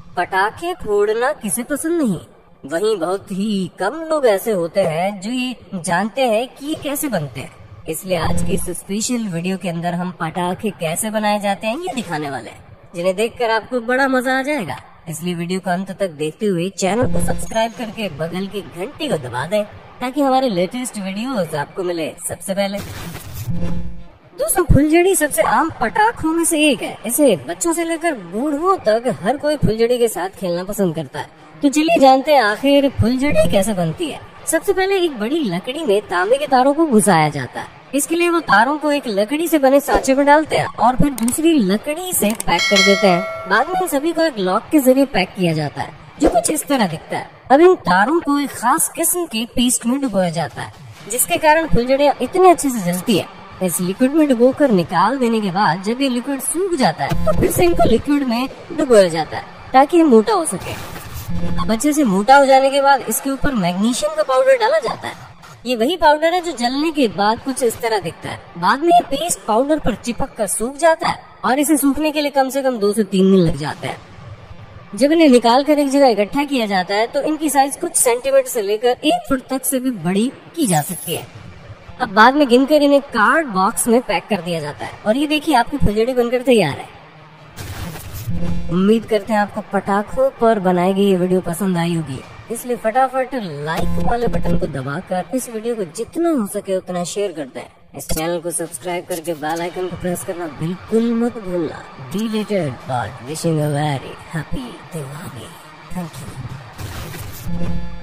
पटाखे फोड़ना किसे पसंद नहीं, वहीं बहुत ही कम लोग ऐसे होते हैं जो ये जानते हैं कि ये कैसे बनते हैं। इसलिए आज की इस स्पेशल वीडियो के अंदर हम पटाखे कैसे बनाए जाते हैं ये दिखाने वाले हैं, जिन्हें देखकर आपको बड़ा मजा आ जाएगा। इसलिए वीडियो को अंत तक देखते हुए चैनल को सब्सक्राइब करके बगल की घंटी को दबा दें ताकि हमारे लेटेस्ट वीडियोस आपको मिले सबसे पहले। दोस्तों, फुलझड़ी सबसे आम पटाखों में से एक है। इसे बच्चों से लेकर बूढ़ों तक हर कोई फुलझड़ी के साथ खेलना पसंद करता है। तो चलिए जानते हैं आखिर फुलझड़ी कैसे बनती है। सबसे पहले एक बड़ी लकड़ी में तांबे के तारों को घुसाया जाता है। इसके लिए वो तारों को एक लकड़ी से बने सांचे में डालते हैं और फिर दूसरी लकड़ी से पैक कर देते हैं। बाद में इन सभी को एक लॉक के जरिए पैक किया जाता है जो कुछ इस तरह दिखता है। अब इन तारों को एक खास किस्म के पेस्ट में डुबोया जाता है, जिसके कारण फुलझड़ियाँ इतने अच्छे से जलती है। इस लिक्विड में डुबोकर निकाल देने के बाद जब ये लिक्विड सूख जाता है तो फिर से इनको लिक्विड में डुबोया जाता है ताकि ये मोटा हो सके। अब अच्छे से मोटा हो जाने के बाद इसके ऊपर मैग्नीशियम का पाउडर डाला जाता है। ये वही पाउडर है जो जलने के बाद कुछ इस तरह दिखता है। बाद में ये पेस्ट पाउडर पर चिपक कर सूख जाता है और इसे सूखने के लिए कम से कम 2 से 3 दिन लग जाते हैं। जब इन्हें निकाल कर एक जगह इकट्ठा किया जाता है तो इनकी साइज कुछ सेंटीमीटर से लेकर 1 फुट तक से भी बड़ी की जा सकती है। अब बाद में गिनकर इन्हें कार्ड बॉक्स में पैक कर दिया जाता है और ये देखिए आपकी फुलझड़ी बनकर तैयार है। उम्मीद करते हैं आपको पटाखों पर बनाई गई ये वीडियो पसंद आई होगी, इसलिए फटाफट लाइक वाले बटन को दबाकर इस वीडियो को जितना हो सके उतना शेयर कर दें। इस चैनल को सब्सक्राइब करके बेल आइकन को प्रेस करना बिल्कुल मत भूलना। Deleted but wishing a very happy Diwali. Thank you.